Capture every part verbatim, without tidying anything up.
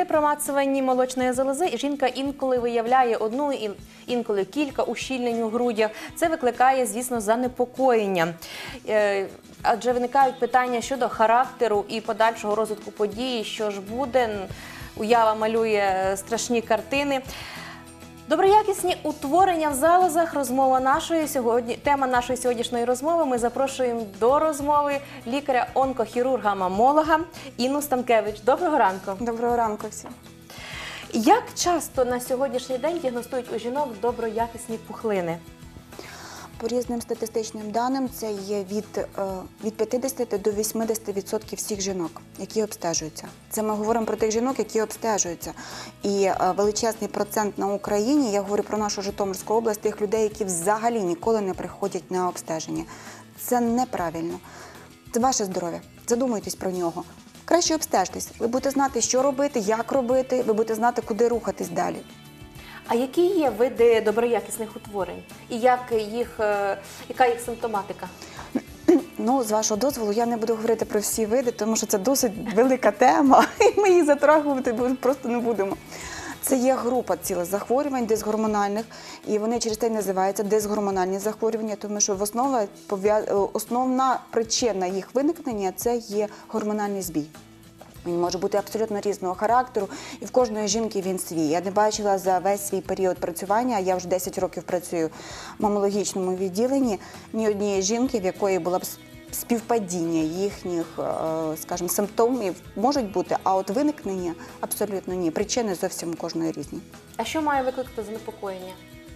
При промацуванні молочної залози жінка інколи виявляє одну, інколи кілька ущільнень у грудях. Це викликає, звісно, занепокоєння. Адже виникають питання щодо характеру і подальшого розвитку події, що ж буде. Уява малює страшні картини. Доброякісні утворення в залозах – розмова нашої сьогодні, тема нашої сьогоднішньої розмови. Ми запрошуємо до розмови лікаря-онкохірурга-мамолога Інну Станкевич. Доброго ранку. Доброго ранку всім. Як часто на сьогоднішній день діагностують у жінок доброякісні пухлини? По різним статистичним даним, це є від, від п'ятдесяти до вісімдесяти відсотків всіх жінок, які обстежуються. Це ми говоримо про тих жінок, які обстежуються. І величезний процент на Україні, я говорю про нашу Житомирську область, тих людей, які взагалі ніколи не приходять на обстеження. Це неправильно. Це ваше здоров'я. Задумуйтесь про нього. Краще обстежтесь. Ви будете знати, що робити, як робити, ви будете знати, куди рухатись далі. А які є види доброякісних утворень? І як їх, яка їх симптоматика? Ну, з вашого дозволу, я не буду говорити про всі види, тому що це досить велика тема, і ми її затрагувати просто не будемо. Це є група цілих захворювань дисгормональних, і вони через те й називаються дисгормональні захворювання, тому що в основа, основна причина їх виникнення – це є гормональний збій. Він може бути абсолютно різного характеру, і в кожної жінки він свій. Я не бачила за весь свій період працювання, я вже десять років працюю в мамологічному відділенні, ні однієї жінки, в якої було б співпадіння їхніх, скажімо, симптомів можуть бути, а от виникнення абсолютно ні. Причини зовсім у кожної різні. А що має викликати занепокоєння?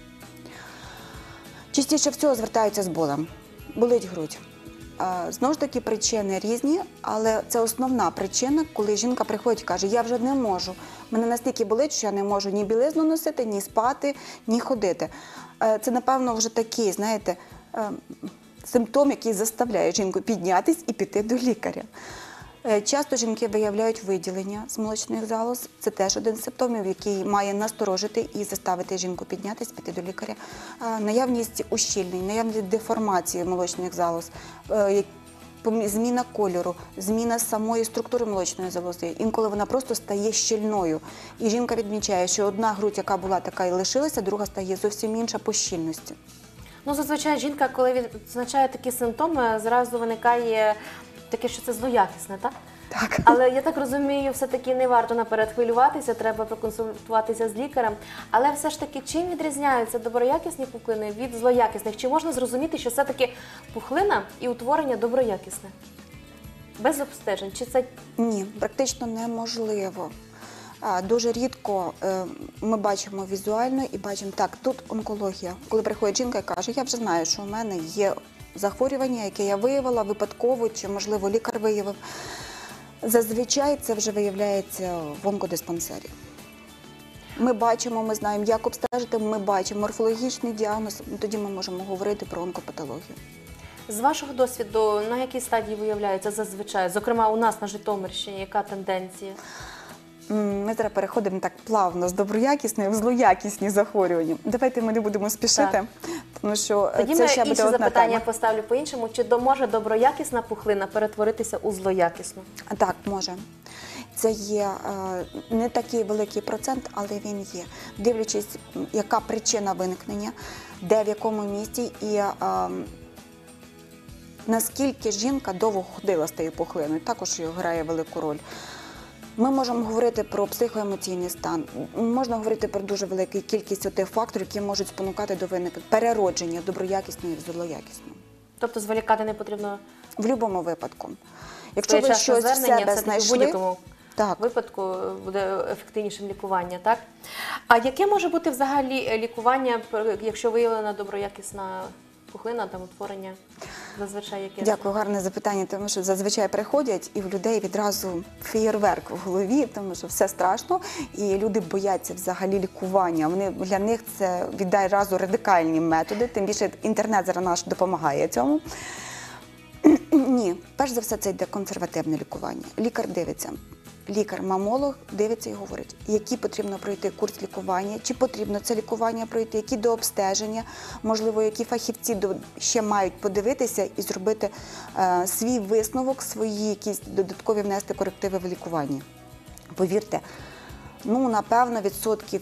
Частіше всього звертаються з болем. Болить грудь. Знову ж таки, причини різні, але це основна причина, коли жінка приходить і каже, я вже не можу, мене настільки болить, що я не можу ні білизну носити, ні спати, ні ходити. Це, напевно, вже такий, знаєте, симптом, який заставляє жінку піднятись і піти до лікаря. Часто жінки виявляють виділення з молочних залоз. Це теж один з симптомів, який має насторожити і заставити жінку піднятися, піти до лікаря. Наявність ущільнень, наявність деформації молочних залоз, зміна кольору, зміна самої структури молочної залози. Інколи вона просто стає щільною. І жінка відмічає, що одна грудь, яка була така і лишилася, друга стає зовсім інша по щільності. Ну, зазвичай жінка, коли відзначає такі симптоми, зразу виникає таке, що це злоякісне, так? Так. Але я так розумію, все-таки не варто наперед хвилюватися, треба проконсультуватися з лікарем. Але все ж таки, чим відрізняються доброякісні пухлини від злоякісних? Чи можна зрозуміти, що все-таки пухлина і утворення доброякісне? Без обстежень? Чи це... Ні, практично неможливо. Дуже рідко ми бачимо візуально і бачимо, так, тут онкологія. Коли приходить жінка і каже, я вже знаю, що у мене є захворювання, яке я виявила випадково, чи, можливо, лікар виявив. Зазвичай це вже виявляється в онкодиспансері. Ми бачимо, ми знаємо, як обстежити, ми бачимо морфологічний діагноз, тоді ми можемо говорити про онкопатологію. З вашого досвіду, на якій стадії виявляється зазвичай? Зокрема, у нас на Житомирщині, яка тенденція? Ми зараз переходимо так плавно з доброякісної в злоякісні захворювання. Давайте ми не будемо спішити, так. тому що Тоді це ми ще буде інше одна запитання тема. поставлю по-іншому. Чи може доброякісна пухлина перетворитися у злоякісну? Так, може. Це є е, не такий великий процент, але він є. Дивлячись, яка причина виникнення, де, в якому місці і е, наскільки жінка довго ходила з тією пухлиною, також грає велику роль. Ми можемо говорити про психоемоційний стан, можна говорити про дуже велику кількість тих факторів, які можуть спонукати до виникнення переродження доброякісної в злоякісну. Тобто зволікати не потрібно? В будь-якому випадку. Якщо ви щось в себе знайшли, в будь-якому випадку буде ефективнішим лікування, так? А яке може бути взагалі лікування, якщо виявлена доброякісна пухлина, там утворення? Зазвичай яке? Дякую, гарне запитання, тому що зазвичай приходять і в людей відразу феєрверк в голові, тому що все страшно, і люди бояться взагалі лікування. Вони, для них це відразу радикальні методи, тим більше інтернет зараз наш допомагає цьому. Ні, перш за все це йде консервативне лікування. Лікар дивиться. Лікар-мамолог дивиться і говорить, який потрібно пройти курс лікування, чи потрібно це лікування пройти, які до обстеження, можливо, які фахівці ще мають подивитися і зробити е, свій висновок, свої якісь додаткові внести корективи в лікуванні. Повірте, Ну, напевно, відсотків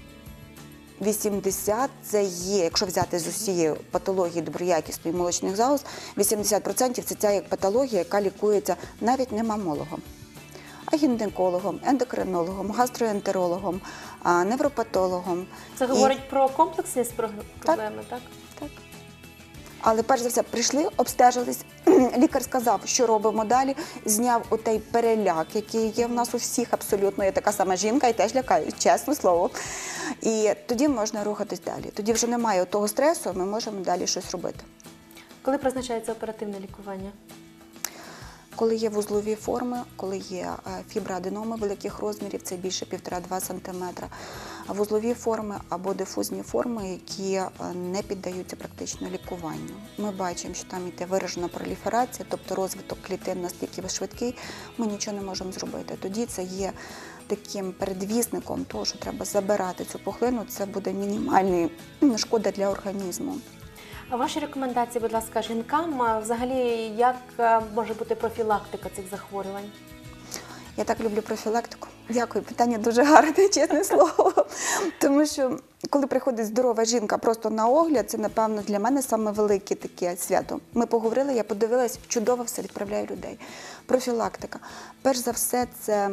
вісімдесят це є, якщо взяти з усієї патології доброякісної молочних залоз, вісімдесят відсотків це ця як патологія, яка лікується навіть не мамологом, а гінекологом, ендокринологом, гастроентерологом, а, невропатологом. Це І- говорить про комплексність про- проблеми, так? Так. Але перш за все прийшли, обстежились, лікар сказав, що робимо далі, зняв отей переляк, який є в нас у всіх абсолютно. Я така сама жінка і теж лякаю, чесне слово. І тоді можна рухатись далі. Тоді вже немає того стресу, ми можемо далі щось робити. Коли призначається оперативне лікування? Коли є вузлові форми, коли є е, фіброаденоми великих розмірів, це більше півтора-два сантиметра, а вузлові форми або дифузні форми, які е, не піддаються практично лікуванню. Ми бачимо, що там йде виражена проліферація, тобто розвиток клітин настільки швидкий, ми нічого не можемо зробити. Тоді це є таким передвісником того, що треба забирати цю пухлину, це буде мінімальна шкода для організму. А ваші рекомендації, будь ласка, жінкам, а взагалі, як е, може бути профілактика цих захворювань? Я так люблю профілактику. Дякую, питання дуже гарне, чесне слово. Тому що, коли приходить здорова жінка просто на огляд, це, напевно, для мене саме велике таке свято. Ми поговорили, я подивилась, чудово все, відправляю людей. Профілактика. Перш за все, це,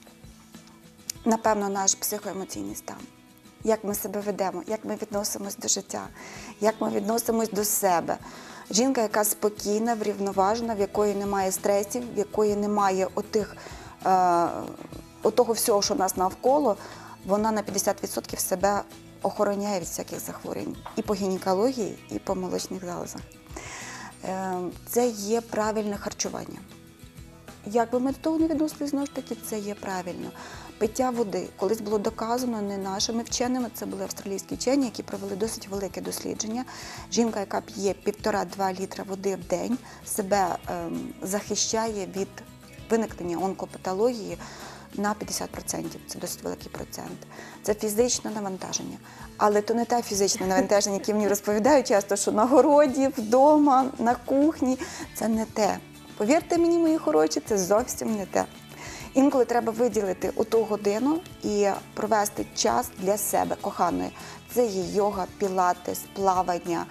напевно, наш психоемоційний стан. Як ми себе ведемо, як ми відносимось до життя, як ми відносимось до себе. Жінка, яка спокійна, врівноважена, в якої немає стресів, в якої немає отих, е, отого всього, що нас навколо, вона на п'ятдесят відсотків себе охороняє від всяких захворювань. І по гінекології, і по молочних залозах. Е, це є правильне харчування. Як би ми до того не відносились, знову ж таки, це є правильно. Пиття води. Колись було доказано не нашими вченими, це були австралійські вчені, які провели досить велике дослідження. Жінка, яка п'є півтора-два літра води в день, себе ем, захищає від виникнення онкопатології на п'ятдесят відсотків. Це досить великий процент. Це фізичне навантаження. Але то не те фізичне навантаження, яке мені розповідають часто, що на городі, вдома, на кухні. Це не те. Повірте мені, мої хороші, це зовсім не те. Інколи треба виділити оту годину і провести час для себе, коханої. Це є йога, пілатес, плавання,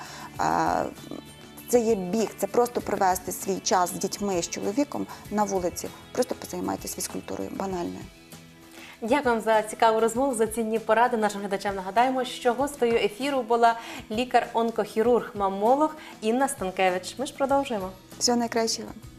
це є біг, це просто провести свій час з дітьми, з чоловіком на вулиці. Просто позаймайтесь фізкультурою, банальною. Дякую за цікаву розмову, за цінні поради. Нашим глядачам нагадаємо, що гостею ефіру була лікар-онкохірург, мамолог Інна Станкевич. Ми ж продовжуємо. Всього найкращого.